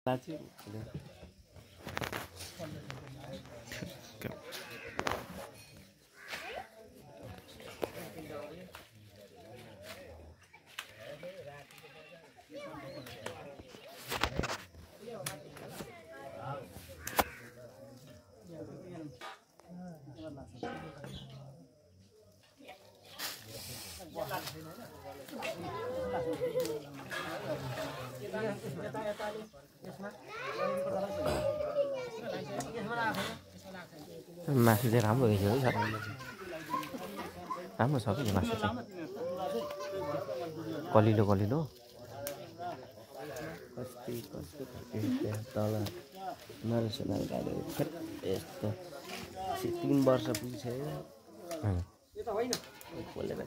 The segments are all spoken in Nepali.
मासु चाहिँ राम्रो रहेछ है राम्रो छ कि मासु चाहिँ कलिलो कलिलो कस्तो कस्तो तल नरेसनल गाडी यस्तो 3 वर्ष पुगिसक्यो बोलेर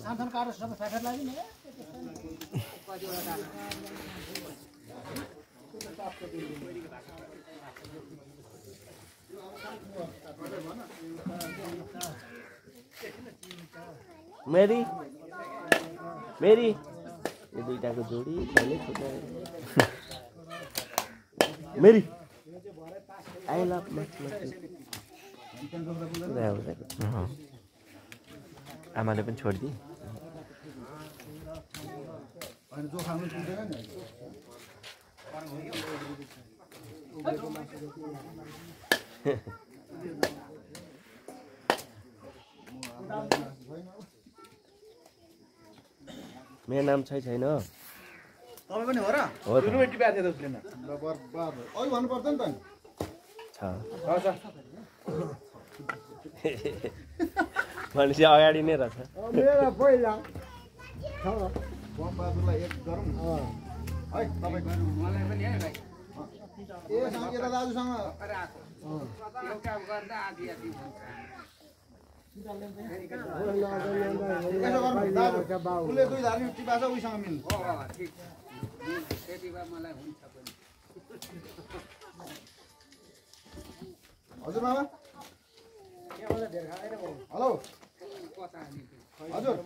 मेरी मेरी ये दुईटाको जोडी कहिले छुट्यायो मेरी आई लभ मच आमाले पनि छोड्दी मेरो नाम छैन तपाईँ पनि हो र युनिभर्सिटी ब्याच थियो उसले न ल बर्बाद अझ भन्नु पर्छ नि त छ भनेपछि अगाडि नै रहेछ मेरो पहिला छ बम बाजुलाई एक गरौँ है तपाईँ मलाई पनि है भाइ ए संगीता दाजुसँग एउटा गर्दा आधी आधी उसले दुई धार्मिक टिपा छ उसँग मिल्नु ठिक त्यति भए मलाई हुन्छ पनि हजुर मामा हेलो हजुर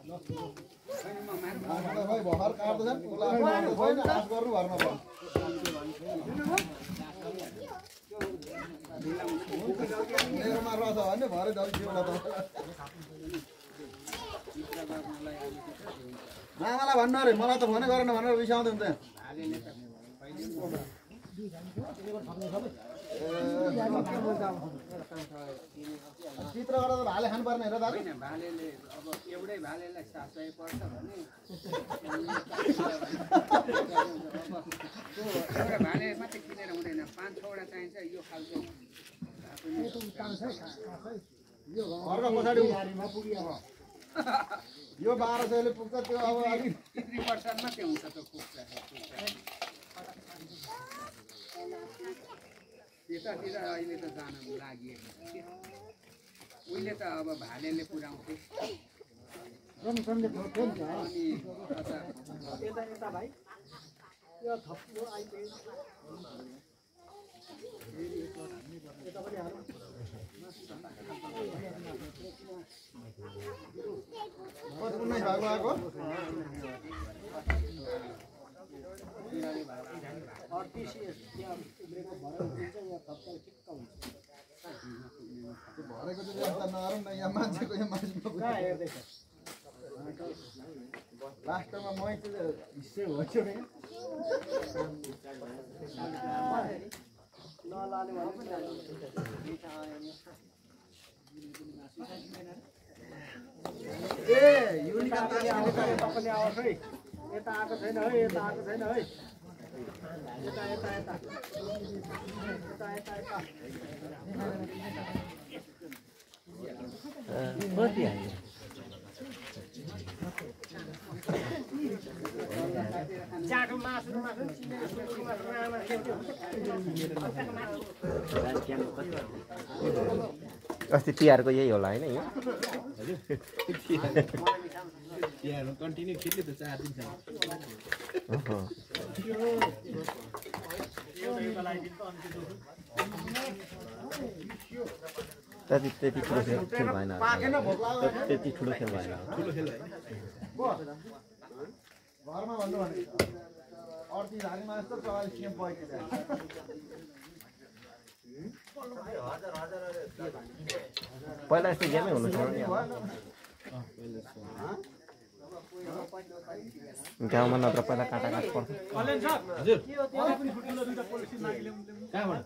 भाइ भर्खर काट्दैछन् छैन आश गर्नु घरमा भयो मेरोमा रहेछ भने भरे एउटा त मामालाई भन्नु अरे मलाई त फोनै गरेन भनेर रिसाउँदै हुन्छ चित्र गर्दा त भाले खानुपर्ने हेर दाजु भालेले अब एउटै भालेलाई सासै पर्छ भने एउटा भाले मात्रै किनेर हुँदैन 5-6वटा चाहिन्छ यो खालको घरको पछाडि यो 1200ले पुग्छ त्यो अब अलि 3% मात्रै हुन्छ त्यो पुग्छ त्यतातिर अहिले त जान लागिएको छ उहिले त अब भालेले पुर्याउँथे अनि यता भाइ यो थप्नु अहिले यता पनि हालौँ कुनै भाग आएको 38 त्यहाँ उब्रेको भएर हुन्छ यहाँ थप्दा ठिक्क हुन्छ त्यो भरेको चाहिँ व्यवस्था नगरौँ न यहाँ मान्छेको यहाँ मान्छेको कहाँ हेर्दैछ लास्टमा मै चाहिँ हिस्से भइसक्यो नि नलाने भने पनि ए युनिका तपाईले आउँछ है यता आएको छैन है यता आएको छैन है यता यता यता यता यता यता कति आयो जाडो मासु अस्ति तिहारको यही होला हैन यो तिहारमा कन्टिन्यू खेल्यो त 4 दिन त्यति ठुलो खेल भएन त्यति ठुलो खेल भएन ठुलो खेल घरमा भन्नु भने 38 धारीमा जस्तो 44 केम पइदिन्छ पहिला यस्तो गेमै हुनु छोड्यो नि गाउँमा नत्र पहिला काटाकाट पर्छ हजुर कहाँबाट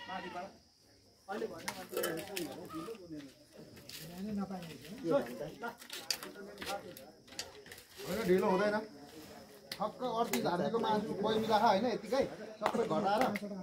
ढिलो हुँदैन ठक्क 38 धारीको मासु बहिनी राख होइन यतिकै सबै घटाएर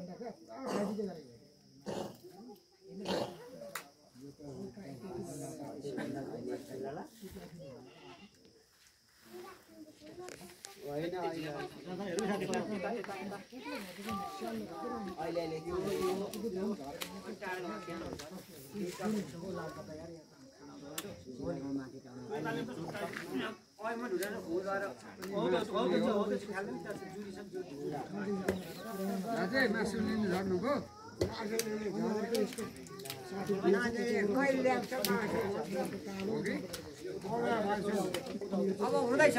अब हुँदैछ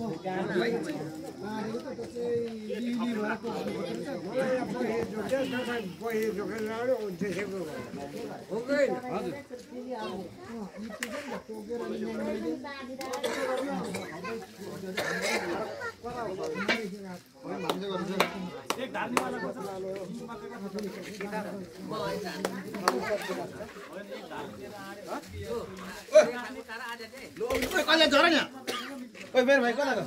कहिले झर नि ओइ मेरो भाइ कता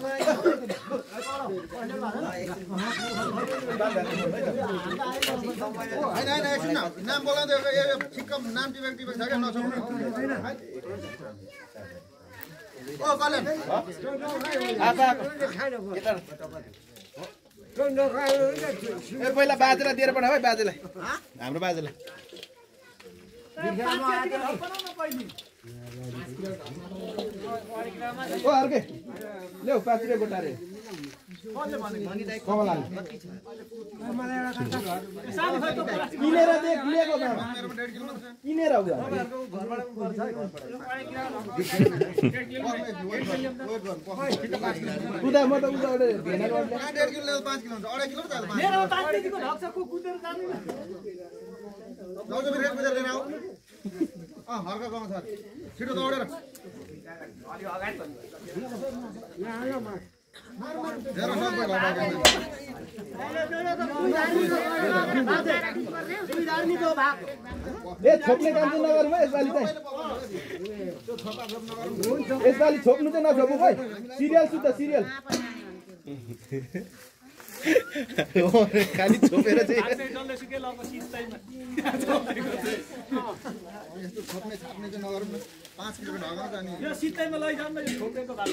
होइन एकछिन नाम बोलाउँदै ठिक्क नाम टिपेक छ क्या नछोड्नु ओ कल्याण ए पहिला बाजेलाई दिएर पठाऊ है बाजेलाई हाम्रो बाजेलाई ओ अर्के ल्याउ 5 रुपैयाँ गोटा रे कमला किनेर दे लिएको त किनेर हो कुदा म त उताबाट भेना गर्दै 1.5 किलो 5 किलो हुन्छ 2.5 किलो त मेरो 5 केजीको ढक्छ को कुदेर जान्दैन जाऊ त रेट कुदेर लिएर आऊ हर्का गाउँ छ छिटो दौडेर अलि अगाडि त ए छोप्ने काम चाहिँ नगरौँ है यसपालि चाहिँ यसपालि छोप्नु चाहिँ नछोपौँ है सिरियल सुत्छ सिरियल खाली छोपेर चाहिँ यस्तो छोप्ने छाप्ने चाहिँ नगरौँ न 5 किलो ढगाउँछ अनि यो सित्तैमा लैजाउँ न यो छोपेको भात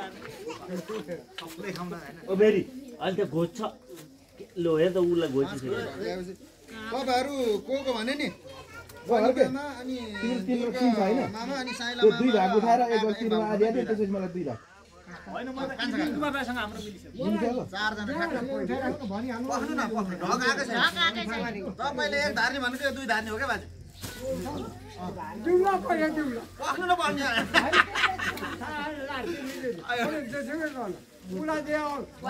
सबले खाउँदा हैन ओ बेरी अहिले त घोच छ लो हेर त उलाई घोच छ तपाईहरु को भने नि बहरकेमा अनि तीन छैन मामा अनि साइला त्यो दुई भाग उठाएर एक बस्तीमा आधी आधी त्यसपछि मलाई दुई भाग हैन म त कुमार दाइसँग हाम्रो मिलिसक्यो चार जना ठ्याक्क भनिहाल्नु पख्नु न पख्नु ढग आएको छ तपाईले एक धार्नी भनेको यो दुई धार्नी हो के बाजे दुला पख्नु न पर्ने आयो पुला दियो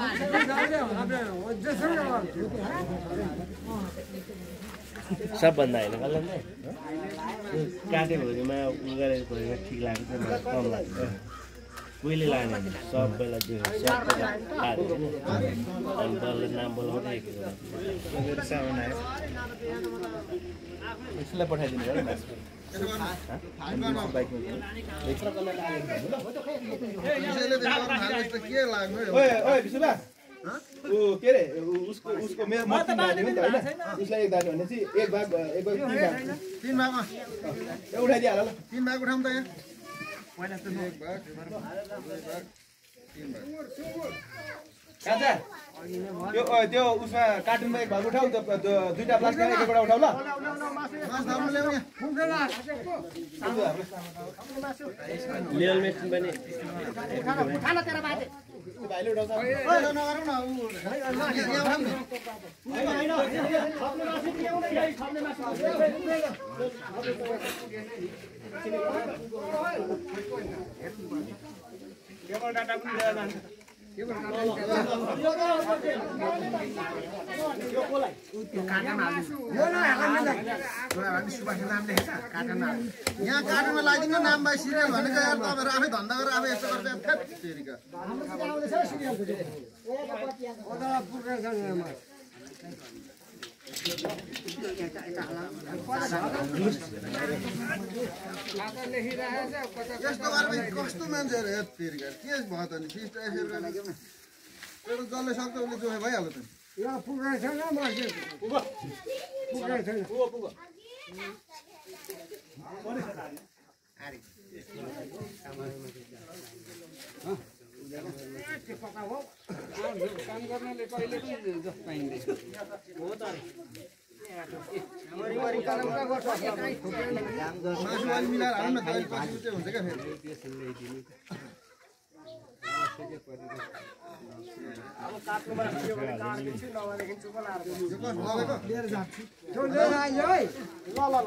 सबभन्दा होइन कल्याण दाइ काटे भरिमा उ गरेको भरिमा ठिक लाग्छ मलाई कम लाग्छ कोहीले लाने सबैलाई दियो सबैलाई अनि दलले नाम बोलाउँदै मेरो सामान आयो यसलाई पठाइदिनु भयो के रे उसको मेरो उसलाई एक दानी भने चाहिँ एक भाग तीन भागमा उठाइदिइहाल ल 3 भाग उठाउँ त यहाँ काजा त्यो उसमा कार्टुनमा एक भाग उठाउ दुईटा प्लास्टिक एकवटा उठाउ ल लेयल मेसिन पनि भाइले उठाउँछ यहाँ कार्टुनमा लगाइदिनु नाम भाइ सिरियल भनेको यार तपाईँहरू आफै धन्दा गरेर आफै यस्तो गर्छ फेरिका यस्तो गरेर कस्तो मान्छेहरू हेरिका के भयो त नि फिस्ट यसरी जसले सक्छ उसले जोखे भइहाल्यो त काम गर्नले कहिले पनि जस पाइँदैन हो त मासु अलि मिलाएर हाल्नु न त पछि चाहिँ हुन्छ क्या फेरि अब काट्नुमा के भने काट्दिन्छु नभनेदेखि चुप लाएर लिएर जान्छु लिएर आइयो है ल ल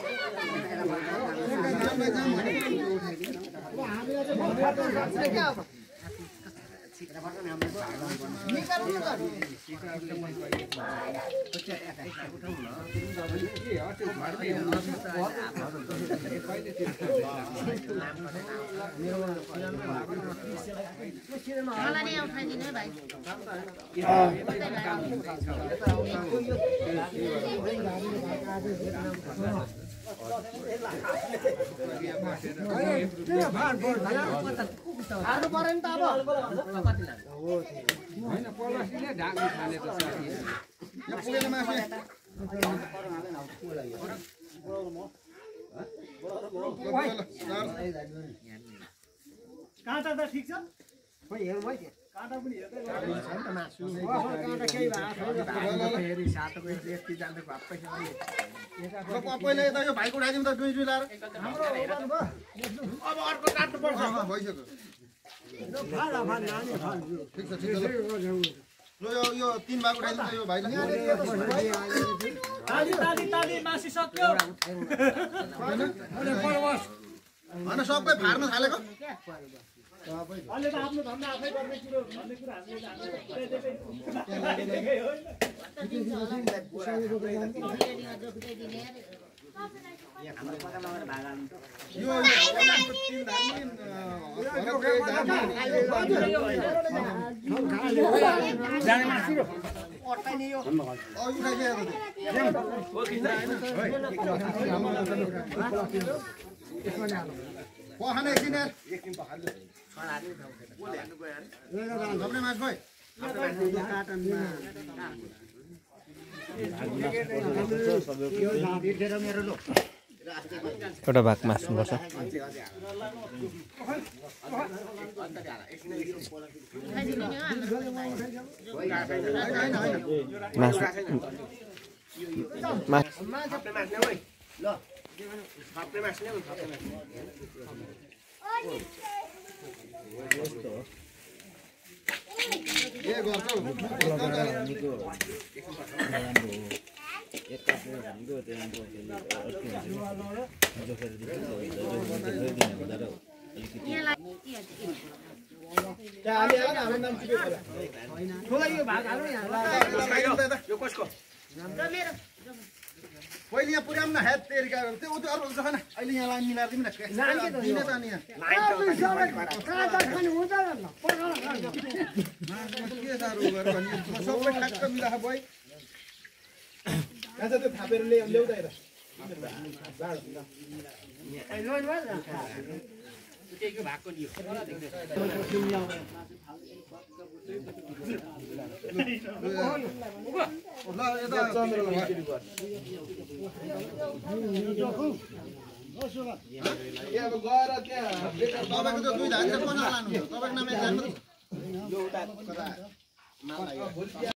हाल्नु पर्यो नि त अब होइन पलासीले ढाक्नु थाले त साथी यहाँ पुगेन मासु काँटा त ठिक छ काँटा पनि हेर्दै फेरि सातोको यति जाँदै भएपछि पहिला यता यो भाइको उठाइदिउँ त दुई लाएर अब अर्को काट्नु पर्छ भइसक्यो ठिक छ ठिक छ यो 3 भाग उठाइदिउँ त यो भाइलाई ताली मासी सक्यो होइन सबै फार्न थालेको अहिले त आफ्नो धन्दा आफै गर्ने कुरो भन्ने कुरा पखाने एकछिन सबले मास भाइ एउटा भाग मास्नुपर्छ के गर्छौ पहिले यहाँ पुर्याउँ न हेत तेरिका त्यो उता अरू छ न अहिले यहाँ लाइन मिलाएर दिउँ न दिने त नि के साह्रो गरेर सबै ठ्याक्क मिलाएको भयो त्यो थापेर ल्याउँदै भएको नि ल यता चन्द्र अब गएर त्यहाँ तपाईँको त 2 धान चाहिँ बनाउनु तपाईँको नाम 1 धान